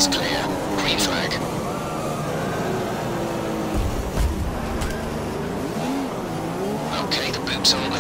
is clear. Green flag. Okay, the boot's on.